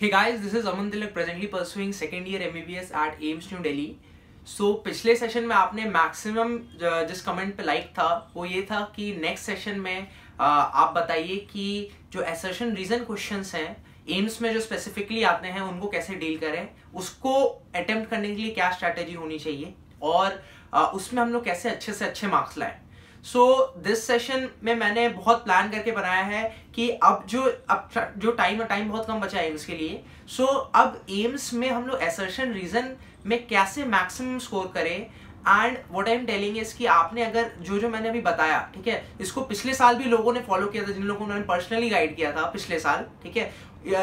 Hey guys, this is Aman Tilak presently pursuing second year MBBS at AIIMS New Delhi. So पिछले session में आपने maximum जिस comment पे like था वो ये था कि नेक्स्ट सेशन में आप बताइए कि जो असर्शन रीजन क्वेश्चंस हैं एम्स में जो स्पेसिफिकली आते हैं उनको कैसे डील करें, उसको अटेम्प्ट करने के लिए क्या स्ट्रैटेजी होनी चाहिए और उसमें हम लोग कैसे अच्छे से अच्छे मार्क्स लाएं। सो दिस सेशन में मैंने बहुत प्लान करके बनाया है कि अब जो टाइम बहुत कम बचा है एम्स के लिए। सो अब एम्स में हम लोग असर्शन रीजन में कैसे मैक्सिमम स्कोर करें। And what I am telling is कि आपने अगर जो मैंने अभी बताया, ठीक है, इसको पिछले साल भी लोगों ने फॉलो किया था, जिन लोगों ने पर्सनली गाइड किया था पिछले साल, ठीक है,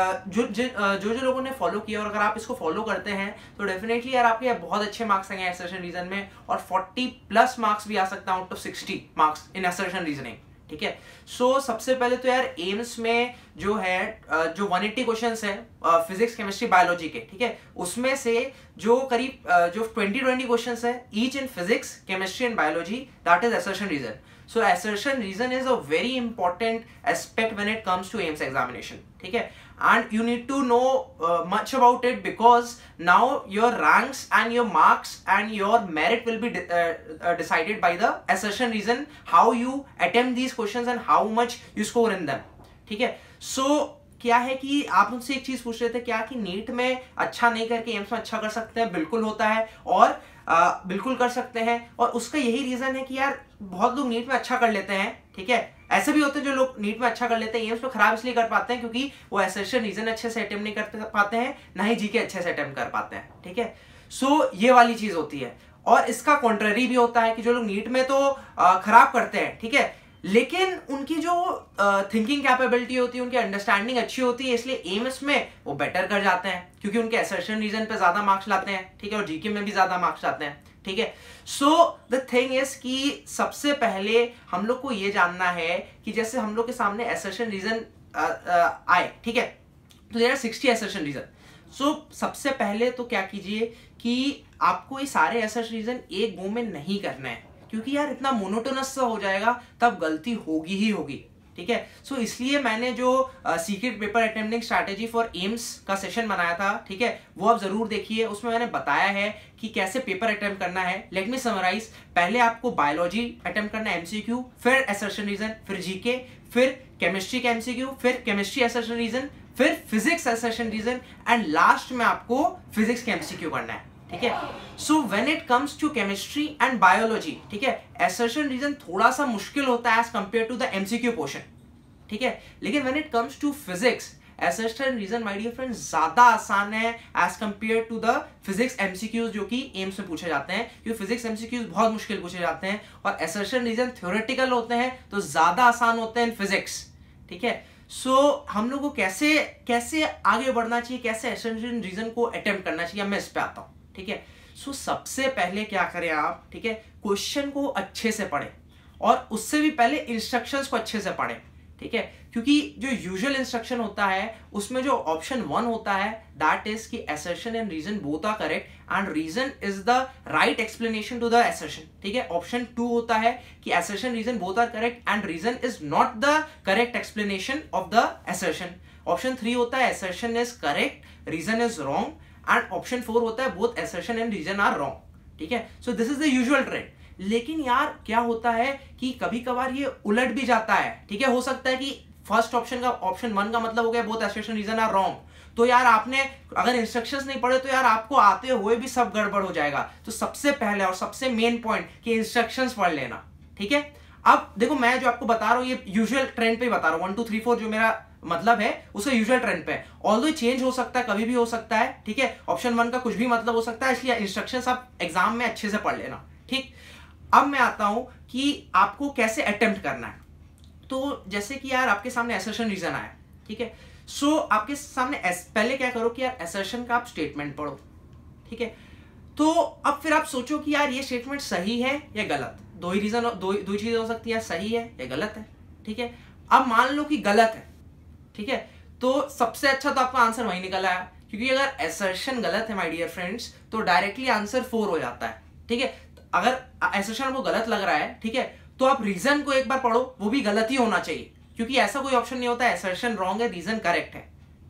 जो लोगों ने फॉलो किया, और अगर आप इसको फॉलो करते हैं तो डेफिनेटली यार आपके बहुत अच्छे मार्क्स आएंगे असर्शन रीजन में, और 40+ मार्क्स भी आ सकता है out of 60 marks in assertion reasoning, ठीक है। सो सबसे पहले तो यार एम्स में जो है जो 180 क्वेश्चंस है फिजिक्स केमिस्ट्री बायोलॉजी के, ठीक है, उसमें से जो करीब जो 20 क्वेश्चंस है each in physics chemistry and biology, that is assertion reason. So assertion reason is a very important aspect when it comes to AIIMS examination, ठीक है, and you need to know much about it because now your ranks and your marks and your merit will be decided by the assertion reason, how you attempt these questions and how much you score in them, ठीक है। So क्या है कि आप मुझसे एक चीज पूछ रहे थे क्या कि नीट में अच्छा नहीं करके एम्स में अच्छा कर सकते हैं। बिल्कुल होता है और बिल्कुल कर सकते हैं, और उसका यही रीजन है कि यार बहुत लोग नीट में अच्छा कर लेते हैं, ठीक है, ऐसे भी होते हैं जो लोग नीट में अच्छा कर लेते हैं एम्स में खराब इसलिए कर पाते हैं क्योंकि वो असर्शन रीजन अच्छे से अटेम्प्ट नहीं कर पाते हैं, ना ही जीके अच्छे से अटेम्प्ट कर पाते हैं, ठीक है। सो ये वाली चीज होती है, और इसका कॉन्ट्ररी भी होता है कि जो लोग नीट में तो खराब करते हैं, ठीक है, लेकिन उनकी जो थिंकिंग कैपेबिलिटी होती है, उनकी अंडरस्टैंडिंग अच्छी होती है, इसलिए एम्स में वो बेटर कर जाते हैं क्योंकि उनके असर्शन रीजन पे ज्यादा मार्क्स लाते हैं, ठीक है, और जीके में भी ज्यादा मार्क्स लाते हैं, ठीक है। सो द थिंग इज कि सबसे पहले हम लोग को ये जानना है कि जैसे हम लोग के सामने असर्शन रीजन आए, ठीक है, तो there are 60 assertion reason. So सबसे पहले तो क्या कीजिए कि आपको ये सारे असर्शन रीजन एक गो में नहीं करना है क्योंकि यार इतना मोनोटोनस सा हो जाएगा, तब गलती होगी ही होगी, ठीक है। सो इसलिए मैंने जो secret paper attempting strategy for AIIMS का सेशन बनाया था, ठीक है, वो आप जरूर देखिए। उसमें मैंने बताया है कि कैसे पेपर अटेम्प्ट करना है। लेट मी समराइज, पहले आपको बायोलॉजी अटेम्प्ट करना है एमसीक्यू, फिर असर्शन रीजन, फिर जीके, फिर केमिस्ट्री का एमसीक्यू, फिर केमिस्ट्री असर्शन रीजन, फिर physics assertion reason, and last में आपको फिजिक्स का एमसीक्यू करना है, ठीक है। So when it comes to chemistry and biology, ठीक है, असर्शन रीजन थोड़ा सा मुश्किल होता है as compare to the MCQ portion, ठीक है, लेकिन when it comes to physics assertion reason my dear friends ज्यादा आसान है as compare to the physics MCQs जो कि एम्स में पूछे जाते हैं, क्योंकि फिजिक्स एमसीक्यूज बहुत मुश्किल पूछे जाते हैं और असर्शन रीजन थ्योरेटिकल होते हैं तो ज्यादा आसान होते हैं इन फिजिक्स, ठीक है। सो हम लोग को कैसे आगे बढ़ना चाहिए, कैसे असर्शन रीजन को अटेम्प्ट करना चाहिए, मैं इस पे आता हूं, ठीक है। सो सबसे पहले क्या करें आप, ठीक है, क्वेश्चन को अच्छे से पढ़ें और उससे भी पहले इंस्ट्रक्शंस को अच्छे से पढ़ें, ठीक है, क्योंकि जो यूजुअल इंस्ट्रक्शन होता है उसमें जो ऑप्शन 1 होता है दैट इज कि assertion and reason both are correct and reason is the right explanation to the assertion, ठीक है। ऑप्शन 2 होता है कि assertion reason both are correct and reason is not the correct explanation of the assertion. Option 3 होता है assertion is correct, reason is wrong, and option 4 होता है both assertion and reason are wrong, ठीक है। So this is the usual trend. लेकिन यार क्या होता है कि कभी कभार ये उलट भी जाता है, ठीक है, हो सकता है कि फर्स्ट ऑप्शन 1 का मतलब हो गया both assertion reason are wrong, तो यार आपने अगर इंस्ट्रक्शंस नहीं पढ़े तो यार आपको आते हुए भी सब गड़बड़ हो जाएगा। तो सबसे पहले और सबसे मेन पॉइंट कि इंस्ट्रक्शंस पढ़ लेना, ठीक है। अब देखो मैं जो आपको बता रहा हूं ये यूजुअल ट्रेंड पे ही बता रहा हूं, 1 2 3 4 जो मेरा मतलब है उसका यूजुअल ट्रेंड पे, ऑल्दो चेंज हो सकता है, कभी भी हो सकता है, ठीक है। ऑप्शन 1 का कुछ भी मतलब हो सकता है, इसलिए इंस्ट्रक्शंस आप एग्जाम में अच्छे से पढ़ लेना, ठीक। अब मैं आता हूं कि आपको कैसे अटेम्प्ट करना है। तो जैसे कि यार आपके सामने असर्शन रीजन आया, ठीक है, सो आपके सामने पहले क्या करो कि यार असर्शन का आप स्टेटमेंट पढ़ो, ठीक है। तो अब फिर आप सोचो कि यार ये स्टेटमेंट सही है या गलत, दो ही चीजें हो सकती है, सही है या गलत है, ठीक है। अब मान लो कि गलत है, ठीक है, तो सबसे अच्छा तो आपका आंसर वही निकल आया, क्योंकि अगर असर्शन गलत है माय डियर फ्रेंड्स तो डायरेक्टली आंसर 4 हो जाता है, ठीक है। अगर असर्शन को गलत लग रहा है, ठीक है, तो आप रीजन को एक बार पढ़ो, वो भी गलत ही होना चाहिए क्योंकि ऐसा कोई ऑप्शन नहीं होता है असर्शन रॉन्ग है रीजन करेक्ट है, ठीक है।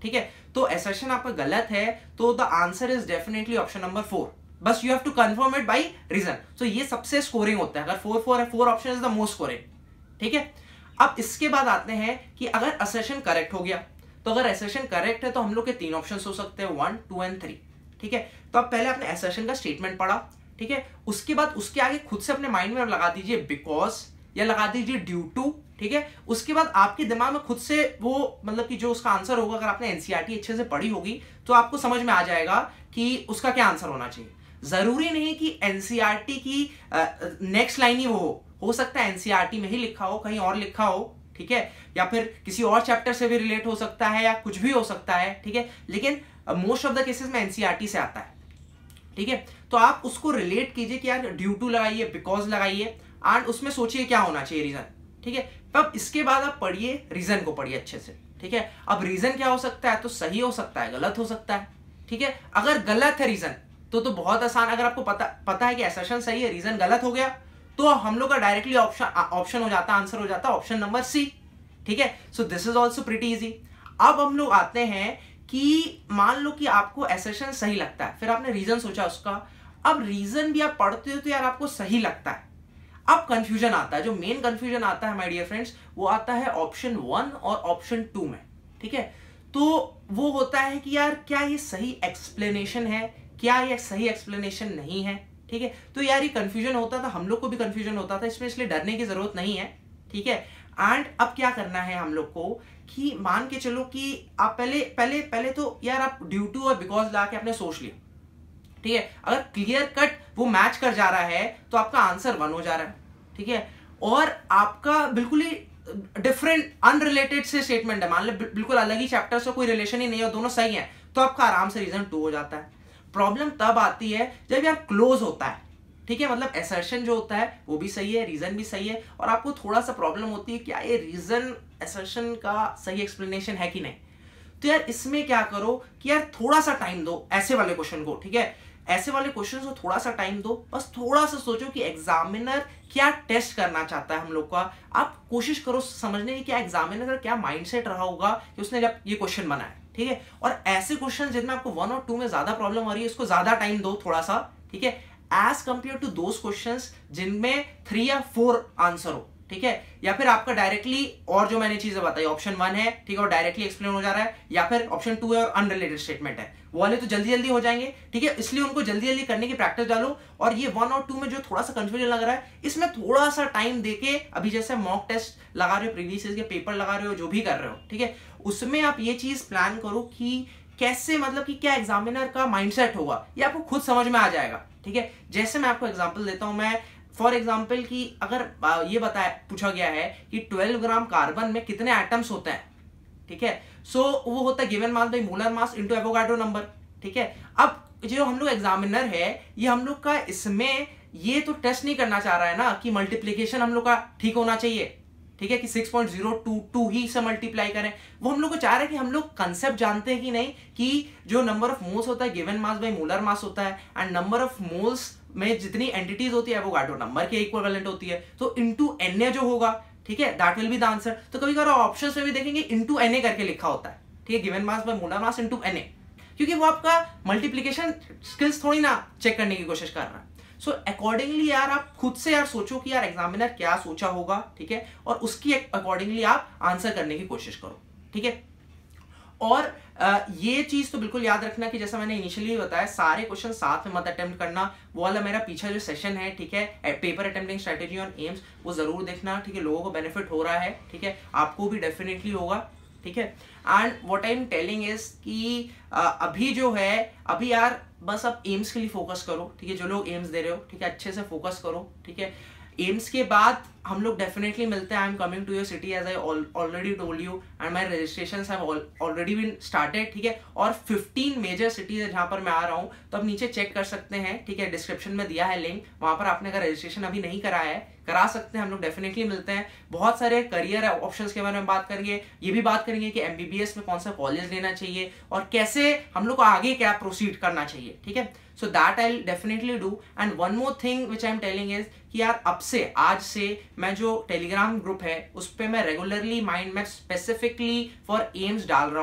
तो असर्शन आपका गलत है, तो the answer is definitely option number 4। बस you have to confirm it by reason. तो ये सबसे स्कोरिंग होता है, अगर 4 है, 4 option is the most scoring, ठीक है। अब इसके बाद आते हैं कि अगर असर्शन करेक्ट हो गया, तो अगर असर्शन करेक्ट है तो हम लोग के 3 ऑप्शंस हो सकते हैं, 1, 2 एंड 3, ठीक है। तो अब पहले आपने असर्शन का स्टेटमेंट पढ़ा, ठीक है। उसके बाद उसके आगे खुद से अपने माइंड में लगा दीजिए बिकॉज या लगा दीजिए ड्यू टू, ठीक है। उसके बाद आपके दिमाग में खुद से वो मतलब कि जो उसका आंसर होगा, अगर आपने एनसीईआरटी अच्छे से पढ़ी होगी तो आपको समझ में आ जाएगा कि उसका क्या आंसर होना चाहिए। जरूरी नहीं कि एनसीईआरटी की नेक्स्ट लाइन ही वो हो सकता है एनसीईआरटी में ही लिखा हो, कहीं और लिखा हो, ठीक है, या फिर किसी और चैप्टर से भी रिलेट हो सकता है, या कुछ भी हो सकता है, ठीक है। लेकिन मोस्ट ऑफ द केसेस में एनसीईआरटी से आता है, ठीक है। तो आप उसको रिलेट कीजिए कि यार ड्यू टू लगाइए, बिकॉज लगाइए, एंड उसमें सोचिए क्या होना चाहिए रीजन, ठीक है। तब इसके बाद आप पढ़िए रीजन को, पढ़िए अच्छे से, ठीक है। अब रीजन क्या हो सकता है, तो सही हो सकता है, गलत हो सकता है, ठीक है। अगर गलत है रीजन तो बहुत आसान, अगर आपको पता है कि असर्शन सही है, रीजन गलत हो गया, तो हम लोग का डायरेक्टली ऑप्शन हो जाता है, आंसर हो जाता है ऑप्शन नंबर सी, ठीक है। So this is also pretty easy. अब हम लोग आते हैं कि मान लो कि आपको असर्शन सही लगता है, फिर आपने रीजन सोचा उसका, अब रीजन भी आप पढ़ते हो तो यार आपको सही लगता है, अब कंफ्यूजन आता है। जो मेन कंफ्यूजन आता है माय डियर फ्रेंड्स, वो आता है ऑप्शन 1 और ऑप्शन 2 में, ठीक है। तो वो होता है कि यार क्या ये सही एक्सप्लेनेशन है, क्या ये सही एक्सप्लेनेशन नहीं है, ठीक है। तो यार ये कंफ्यूजन होता था, हम लोग को भी कंफ्यूजन होता था इसमें, इसलिए डरने की जरूरत नहीं है, ठीक है। एंड अब क्या करना है हम लोग को कि मान के चलो कि आप पहले तो यार आप ड्यू टू और बिकॉज ला के आपने सोच लिया, ठीक है। अगर क्लियर कट वो मैच कर जा रहा है तो आपका आंसर 1 हो जा रहा है, ठीक है। और आपका बिल्कुल ही डिफरेंट अनरिलेटेड से स्टेटमेंट है, मान लो बिल्कुल अलग ही चैप्टर से, कोई रिलेशन ही नहीं है, दोनों सही है, तो आपका आराम से रीजन 2 हो जाता है। प्रॉब्लम तब आती है जब यार क्लोज होता है, ठीक है, मतलब असर्शन जो होता है वो भी सही है, रीजन भी सही है, और आपको थोड़ा सा प्रॉब्लम होती है क्या ये रीजन असर्शन का सही एक्सप्लेनेशन है कि नहीं। तो यार इसमें क्या करो कि यार थोड़ा सा टाइम दो ऐसे वाले क्वेश्चन को, ठीक है। ऐसे वाले क्वेश्चन को थोड़ा सा टाइम दो, बस थोड़ा सा सोचो कि एग्जामिनर क्या टेस्ट करना चाहता है हम लोग का। आप कोशिश करो समझने की क्या एग्जामिनर का क्या माइंडसेट रहा होगा कि उसने जब ये क्वेश्चन बनाया, ठीक है। और ऐसे क्वेश्चन जिनमें आपको 1 और 2 में ज्यादा प्रॉब्लम हो रही है, उसको ज्यादा टाइम दो थोड़ा सा, ठीक है, as compare to those questions जिनमें 3 या 4 आंसर हो, ठीक है। या फिर आपका डायरेक्टली, और जो मैंने चीजें बताई, ऑप्शन 1 है, ठीक है, और डायरेक्टली एक्सप्लेन हो जा रहा है, या फिर ऑप्शन 2 है और अनरिलेटेड स्टेटमेंट है, वो वाले तो जल्दी जल्दी हो जाएंगे, ठीक है। इसलिए उनको जल्दी जल्दी करने की प्रैक्टिस डालो। और ये 1 और 2 में जो थोड़ा सा कंफ्यूजन लग रहा है, इसमें थोड़ा सा टाइम देके, अभी जैसे मॉक टेस्ट लगा रहे हो, प्रीवियस ईयर के पेपर लगा रहे हो, जो भी कर रहे हो, ठीक है, उसमें आप ये चीज प्लान करो कि कैसे, मतलब कि क्या एग्जामिनर का माइंडसेट होगा, ये आपको खुद समझ में आ जाएगा, ठीक है। जैसे मैं आपको एग्जांपल देता हूं, मैं फॉर एग्जांपल कि अगर ये पूछा गया है कि 12 ग्राम कार्बन में कितने एटम्स होते हैं, ठीक है। सो वो होता है given mass by molar mass into Avogadro number, ठीक है। अब जो हम लोग एग्जामिनर है, ये हम लोग का इसमें ये तो टेस्ट नहीं करना चाह रहा है ना कि मल्टीप्लीकेशन हम लोग का ठीक होना चाहिए, ठीक है, कि 6.022 ही से मल्टीप्लाई करें। वो हम लोग को चाह रहे हैं कि हम लोग कंसेप्ट जानते हैं कि नहीं, कि जो नंबर ऑफ मोल्स होता है given mass by molar mass होता है, एंड नंबर ऑफ मोल्स में जितनी एंटिटीज होती है वो एवोगाड्रो नंबर के इक्विवेलेंट होती है, तो इनटू Na जो होगा, ठीक है, that will be the answer. तो कभी कभी ऑप्शंस में भी देखेंगे इनटू Na करके लिखा होता है, ठीक है, given mass by molar mass into Na, क्योंकि वो आपका मल्टीप्लिकेशन स्किल्स थोड़ी ना चेक करने की कोशिश कर रहा है। सो अकॉर्डिंगली यार आप खुद से यार सोचो कि यार एग्जामिनर क्या सोचा होगा, ठीक है, और उसकी अकॉर्डिंगली आप आंसर करने की कोशिश करो, ठीक है। और ये चीज तो बिल्कुल याद रखना कि जैसा मैंने इनिशियली बताया, सारे क्वेश्चन साथ में मत अटेम्प्ट करना। वो वाला मेरा पीछे जो सेशन है, ठीक है, paper attempting strategy on AIIMS, वो जरूर देखना, ठीक है। लोगों को बेनिफिट हो रहा है, ठीक है, आपको भी डेफिनेटली होगा, ठीक है। And what I am telling is कि अभी जो है, अभी यार बस आप एम्स के लिए फोकस करो, ठीक है। जो लोग एम्स दे रहे हो, ठीक है, अच्छे से फोकस करो, ठीक है। एम्स के बाद हम लोग डेफिनेटली मिलते हैं। I am coming to your city as I already told you, and my registrations have already been started, ठीक है। और 15 मेजर सिटीज है जहां पर मैं आ रहा हूं, तो आप नीचे चेक कर सकते हैं, ठीक है, डिस्क्रिप्शन में दिया है लिंक, वहां पर आपने अगर रजिस्ट्रेशन अभी नहीं कराया है, करा सकते हैं। हम लोग डेफिनेटली मिलते हैं। बहुत सारे करियर ऑप्शंस के बारे में बात करेंगे, ये भी बात करेंगे कि एमबीबीएस में कौन सा कॉलेज लेना चाहिए और कैसे हम लोग को आगे क्या प्रोसीड करना चाहिए, ठीक है। So that I definitely do. And one more thing which I am telling is कि यार अब से, आज से मैं जो टेलीग्राम ग्रुप है उस पर मैं regularly mind map specifically for AIIMS डाल रहा हूँ, ठीक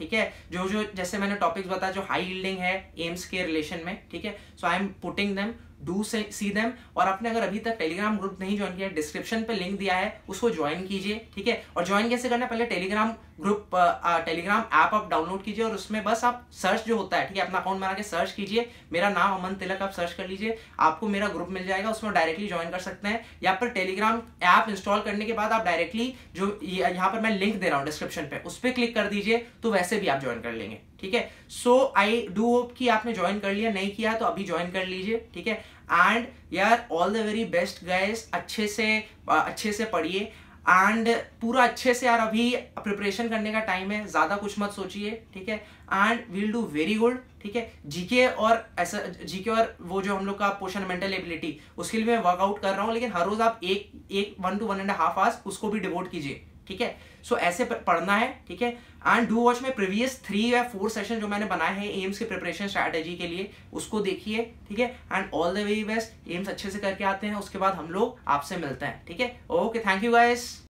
ठीक है, जो जो जैसे मैंने टॉपिक्स बताया जो हाई यील्डिंग है एम्स के रिलेशन में, ठीक है, so I am putting them, do see them. और आपने अगर अभी तक टेलीग्राम ग्रुप नहीं ज्वाइन किया, डिस्क्रिप्शन पे लिंक दिया है, उसको ज्वाइन कीजिए, ठीक है। और ज्वाइन कैसे करना है, पहले टेलीग्राम ग्रुप टेलीग्राम ऐप आप डाउनलोड कीजिए और उसमें बस आप सर्च जो होता है, ठीक है, अपना अकाउंट बना के सर्च कीजिए, मेरा नाम अमन तिलक, आप सर्च कर लीजिए, आपको मेरा ग्रुप मिल जाएगा, उसमें डायरेक्टली ज्वाइन कर सकते हैं। या फिर टेलीग्राम ऐप इंस्टॉल करने के बाद आप डायरेक्टली जो यहाँ पर मैं लिंक दे रहा हूँ डिस्क्रिप्शन पे, उस पर क्लिक कर दीजिए, तो वैसे भी आप ज्वाइन कर लेंगे, ठीक है। सो आई डू होप कि आपने ज्वाइन कर लिया, नहीं किया तो अभी ज्वाइन कर लीजिए, ठीक है। एंड यार all the very best guys, अच्छे से पढ़िए एंड पूरा अच्छे से यार, अभी प्रिपरेशन करने का टाइम है, ज्यादा कुछ मत सोचिए, ठीक है। And will do very good, ठीक है। जीके और ऐसा जीके और वो जो हम लोग का पोर्शन मेंटल एबिलिटी, उसके लिए मैं वर्कआउट कर रहा हूँ, लेकिन हर रोज आप 1 to 1.5 आवर्स उसको भी डिवोट कीजिए, ठीक है। सो ऐसे पढ़ना है, ठीक है। एंड डू वॉच में प्रीवियस 3 या 4 सेशन जो मैंने बनाए हैं एम्स के प्रिपरेशन स्ट्रैटेजी के लिए, उसको देखिए, ठीक है। And all the very best, AIIMS अच्छे से करके आते हैं, उसके बाद हम लोग आपसे मिलते हैं, ठीक है। Okay, thank you guys.